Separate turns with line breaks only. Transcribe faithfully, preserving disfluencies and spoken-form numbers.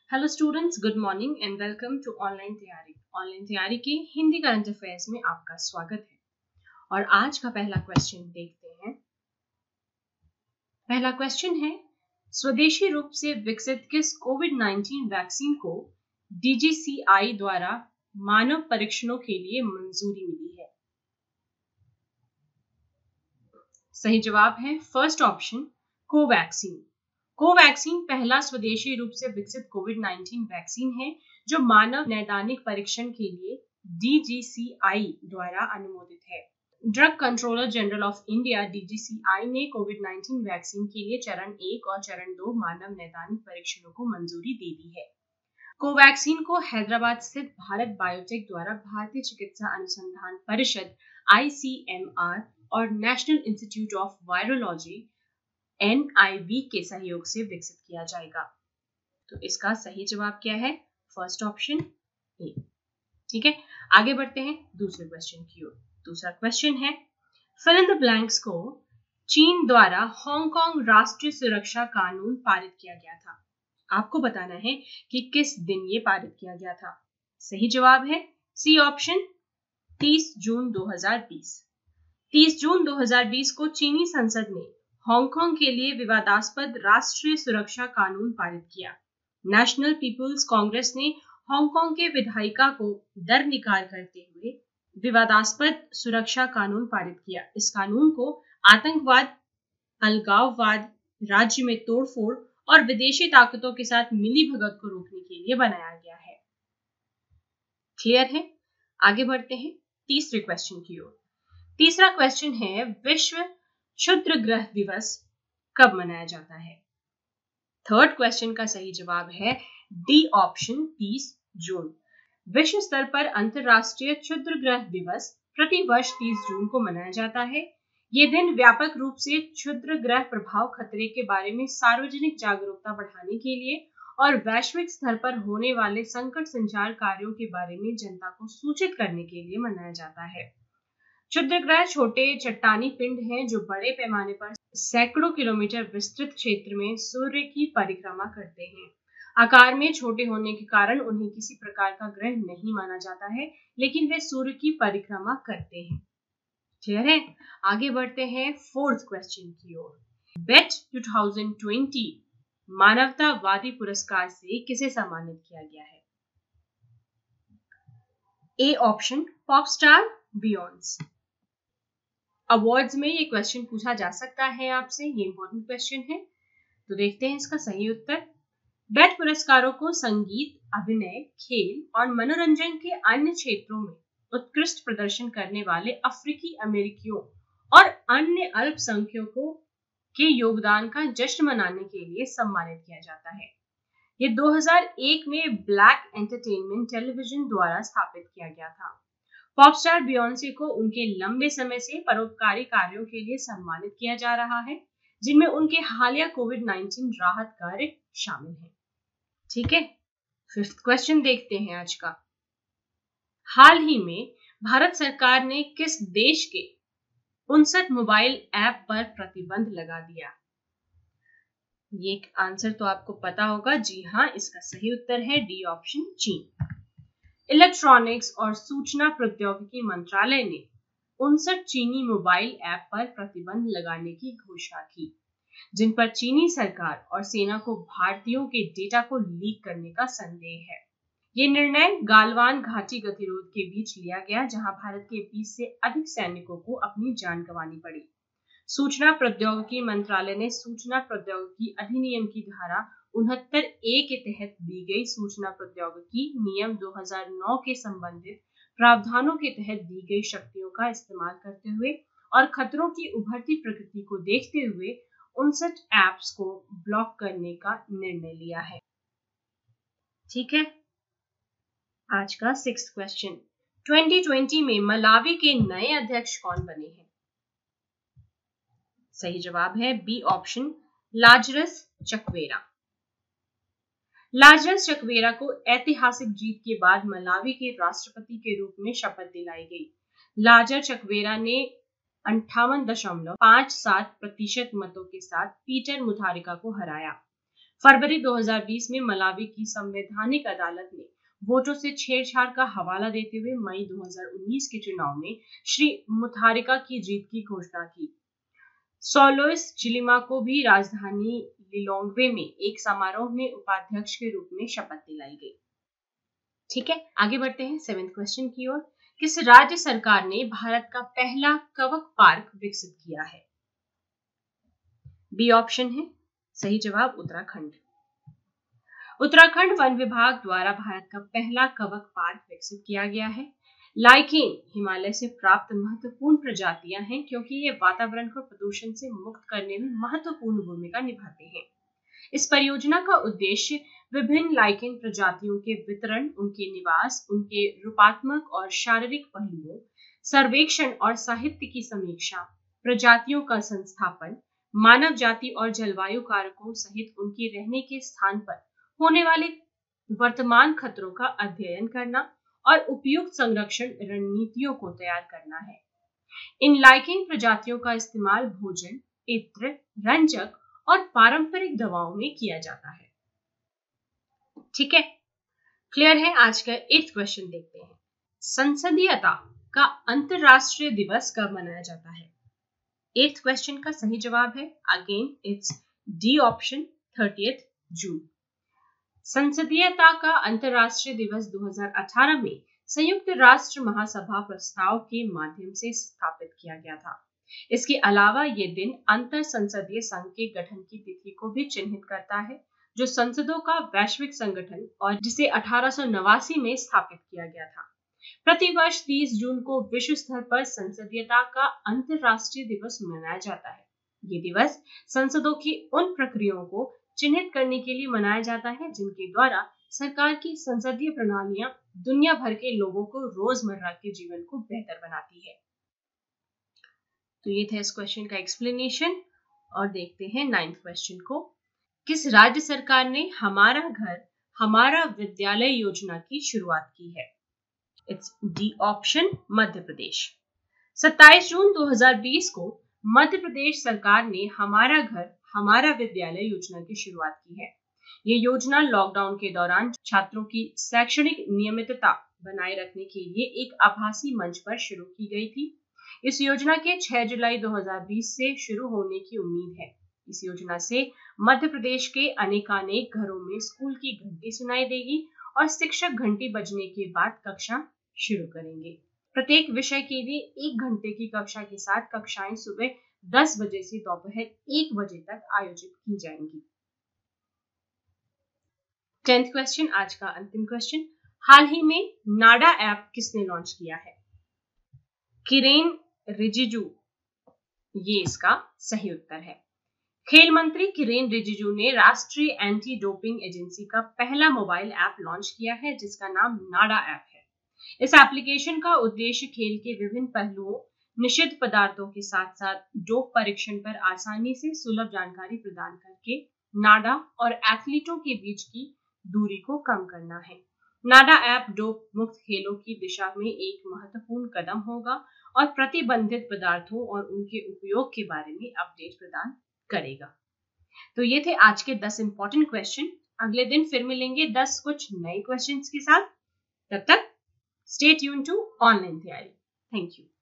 Hello students, good morning and welcome to online तैयारी। Online तैयारी के हिंदी करंट अफेयर्स में आपका स्वागत है। और आज का पहला क्वेश्चन देखते हैं। पहला क्वेश्चन है, स्वदेशी रूप से विकसित किस कोविड नाइनटीन वैक्सीन को डी जी सी आई द्वारा मानव परीक्षणों के लिए मंजूरी मिली है? सही जवाब है फर्स्ट ऑप्शन, कोवैक्सीन। कोवैक्सीन पहला स्वदेशी रूप से विकसित कोविड नाइनटीन वैक्सीन है जो मानव नैदानिक परीक्षण के लिए डी जी सी आई द्वारा अनुमोदित है। Drug controller general of India D G C I ने कोविड नाइनटीन वैक्सीन के लिए चरण एक और चरण दो मानव नैदानिक परीक्षणों को मंजूरी दे दी है। कोवैक्सीन को हैदराबाद स्थित भारत बायोटेक द्वारा भारतीय चिकित्सा अनुसंधान परिषद आई सी एम आर और national institute of virology N I V के सहयोग से विकसित किया जाएगा। तो इसका सही जवाब क्या है? First option A. ठीक है, आगे बढ़ते हैं दूसरे क्वेश्चन की ओर। दूसरा क्वेश्चन है, फिल इन द ब्लैंक्स को चीन द्वारा हांगकांग राष्ट्रीय सुरक्षा कानून पारित किया गया था। आपको बताना है कि किस दिन ये पारित किया गया था। सही जवाब है सी ऑप्शन, तीस जून दो हज़ार बीस। तीस जून दो हज़ार बीस को चीनी संसद ने हांगकांग के लिए विवादास्पद राष्ट्रीय सुरक्षा कानून पारित किया। नेशनल पीपुल्स कांग्रेस ने हांगकांग के विधायिका को दरकिनार करते हुए विवादास्पद सुरक्षा कानून पारित किया। इस कानून को आतंकवाद, अलगाववाद, राज्य में तोड़फोड़ और विदेशी ताकतों के साथ मिलीभगत को रोकने के लिए बनाया गया है। क्लियर है? आगे बढ़ते हैं तीसरे क्वेश्चन की ओर। तीसरा क्वेश्चन है, विश्व क्षुद्र ग्रह दिवस कब मनाया जाता है? थर्ड क्वेश्चन का सही जवाब है डी ऑप्शन, तीस जून। विश्व स्तर पर अंतरराष्ट्रीय क्षुद्र ग्रह दिवस प्रतिवर्ष तीस जून को मनाया जाता है। ये दिन व्यापक रूप से क्षुद्र ग्रह प्रभाव खतरे के बारे में सार्वजनिक जागरूकता बढ़ाने के लिए और वैश्विक स्तर पर होने वाले संकट संचार कार्यों के बारे में जनता को सूचित करने के लिए मनाया जाता है। क्षुद्र ग्रह छोटे चट्टानी पिंड हैं जो बड़े पैमाने पर सैकड़ों किलोमीटर विस्तृत क्षेत्र में सूर्य की परिक्रमा करते हैं। आकार में छोटे होने के कारण उन्हें किसी प्रकार का ग्रह नहीं माना जाता है, लेकिन वे सूर्य की परिक्रमा करते हैं। क्लियर है? आगे बढ़ते हैं फोर्थ क्वेश्चन की ओर। बेट दो हज़ार बीस मानवतावादी पुरस्कार से किसे सम्मानित किया गया है? A option, pop star Beyonce. Awards में ये क्वेश्चन पूछा जा सकता है आपसे, ये इंपॉर्टेंट क्वेश्चन है। तो देखते हैं इसका सही उत्तर। बेट पुरस्कारों को संगीत, अभिनय, खेल और मनोरंजन के अन्य क्षेत्रों में उत्कृष्ट प्रदर्शन करने वाले अफ्रीकी अमेरिकियों और अन्य अल्पसंख्यकों के योगदान का जश्न मनाने के लिए सम्मानित किया जाता है। ये दो हज़ार एक में ब्लैक एंटरटेनमेंट टेलीविजन द्वारा स्थापित किया गया था। पॉप स्टार बियॉन्से को उनके लंबे समय से परोपकारी कार्यों के लिए सम्मानित किया जा रहा है, जिनमें उनके हालिया कोविड नाइनटीन राहत कार्य शामिल हैं। ठीक है, फिफ्थ क्वेश्चन देखते हैं आज का। हाल ही में भारत सरकार ने किस देश के उनसठ मोबाइल ऐप पर प्रतिबंध लगा दिया? ये आंसर तो आपको पता होगा। जी हाँ, इसका सही उत्तर है डी ऑप्शन, चीन। इलेक्ट्रॉनिक्स और सूचना प्रौद्योगिकी मंत्रालय ने उनसठ चीनी मोबाइल ऐप पर प्रतिबंध लगाने की घोषणा की, जिन पर चीनी सरकार और सेना को भारतीयों के डेटा को लीक करने का संदेह है। ये निर्णय गालवान घाटी गतिरोध के बीच लिया गया, जहां भारत के बीस से अधिक सैनिकों को अपनी जान गंवानी पड़ी। सूचना प्रौद्योगिकी मंत्रालय ने सूचना प्रौद्योगिकी अधिनियम की धारा उनहत्तर ए के तहत दी गई सूचना प्रौद्योगिकी नियम दो हज़ार नौ के संबंधित प्रावधानों के तहत दी गई शक्तियों का इस्तेमाल करते हुए और खतरों की उभरती प्रकृति को देखते हुए उनसठ ऐप्स को ब्लॉक करने का निर्णय लिया है। ठीक है, आज का सिक्स्थ क्वेश्चन। दो हज़ार बीस में मलावी के नए अध्यक्ष कौन बने हैं? सही जवाब है B option, Lazarus Chakwera. Lazarus Chakwera को ऐतिहासिक जीत के बाद मलावी के राष्ट्रपति के रूप में शपथ दिलाई गई। लाजर चक्वेरा ने अंठावन दशमलव पांच सात प्रतिशत मतों के साथ पीटर मुथारिका को हराया। फरवरी दो हज़ार बीस में मलावी की संवैधानिक अदालत ने वोटों से छेड़छाड़ का हवाला देते हुए मई दो हज़ार उन्नीस के चुनाव में श्री मुथारिका की जीत की घोषणा की। सोलोइस चिलिमा को भी राजधानी लिलोंग्वे में एक समारोह में उपाध्यक्ष के रूप में शपथ दिलाई गई। ठीक है, आगे बढ़ते हैं सेवेंथ क्वेश्चन की ओर। किस राज्य सरकार ने भारत का पहला कवक पार्क विकसित किया है? बी ऑप्शन है सही जवाब उत्तराखंड। उत्तराखंड वन विभाग द्वारा भारत का पहला कवक पार्क विकसित किया गया है। लाइकेन हिमालय से प्राप्त महत्वपूर्ण प्रजातियां हैं क्योंकि ये वातावरण को प्रदूषण से मुक्त करने में महत्वपूर्ण भूमिका निभाते हैं। इस परियोजना का उद्देश्य विभिन्न लाइकेन प्रजातियों के वितरण, उनके निवास, उनके रूपात्मक और शारीरिक पहलुओं, सर्वेक्षण और साहित्य की समीक्षा, प्रजातियों का संस्थापन, मानव जाति और जलवायु कारकों सहित उनके रहने के स्थान पर होने वाले वर्तमान खतरों का अध्ययन करना और उपयुक्त संरक्षण रणनीतियों को तैयार करना है। इन लाइकेन प्रजातियों का इस्तेमाल भोजन, इत्र, रंजक और पारंपरिक दवाओं में किया जाता है। ठीक है, क्लियर है। आज का एट्थ क्वेश्चन देखते हैं। संसदीयता का अंतरराष्ट्रीय दिवस कब मनाया जाता है? एट्थ क्वेश्चन का सही जवाब है again it's D option, thirtieth June. संसदीयता का अंतरराष्ट्रीय दिवस दो हज़ार अठारह में संयुक्त राष्ट्र महासभा प्रस्ताव के माध्यम से स्थापित किया गया था। इसके अलावा ये दिन अंतर संसदीय संघ के गठन की तिथि को भी चिन्हित करता है, जो संसदों का वैश्विक संगठन और जिसे अठारह सौ नवासी में स्थापित किया गया था। प्रतिवर्ष तीस जून को विश्व स्तर पर संसदीयता का अंतरराष्ट्रीय दिवस मनाया जाता है। ये दिवस संसदों की उन प्रक्रियाओं को चिन्हित करने के लिए मनाया जाता है जिनके द्वारा सरकार की संसदीय प्रणालियां दुनिया भर के लोगों को रोजमर्रा के जीवन को बेहतर बनाती है। तो ये था इस क्वेश्चन का एक्सप्लेनेशन। और देखते हैं नाइन्थ क्वेश्चन को। किस राज्य सरकार ने हमारा घर हमारा विद्यालय योजना की शुरुआत की है? It's D option, Madhya Pradesh. सत्ताईस जून दो हज़ार बीस को मध्य प्रदेश सरकार ने हमारा घर हमारा विद्यालय योजना की शुरुआत की है। ये योजना लॉकडाउन के दौरान छात्रों की शैक्षणिक नियमितता बनाए रखने के लिए एक आभासी मंच पर शुरू की गई थी। इस योजना के छह जुलाई दो हज़ार बीस से शुरू होने की उम्मीद है। इस योजना से मध्य प्रदेश के अनेकानेक घरों में स्कूल की घंटी सुनाई देगी और शिक्षक घंटी बजने के बाद कक्षा शुरू करेंगे। प्रत्येक विषय के लिए एक घंटे की कक्षा के साथ कक्षाएं सुबह दस बजे से दोपहर एक बजे तक आयोजित की जाएंगी। टेंथ क्वेश्चन, आज का अंतिम क्वेश्चन। हाल ही में नाडा ऐप किसने लॉन्च किया है? किरेन रिजिजू, ये इसका सही उत्तर है। खेल मंत्री किरेन रिजिजू ने राष्ट्रीय एंटी डोपिंग एजेंसी का पहला मोबाइल ऐप लॉन्च किया है जिसका नाम नाडा ऐप है। इस एप्लीकेशन का उद्देश्य खेल के विभिन्न पहलुओं, निषिद्ध पदार्थों के साथ साथ डोप परीक्षण पर आसानी से सुलभ जानकारी प्रदान करके नाडा और एथलीटों के बीच की दूरी को कम करना है। नाडा ऐप डोप मुक्त खेलों की दिशा में एक महत्वपूर्ण कदम होगा और प्रतिबंधित पदार्थों और उनके उपयोग के बारे में अपडेट प्रदान करेगा। तो ये थे आज के दस इंपॉर्टेंट क्वेश्चन। अगले दिन फिर मिलेंगे दस कुछ नए क्वेश्चंस के साथ। तब तक स्टे ट्यून टू ऑनलाइन तैयारी। Thank you.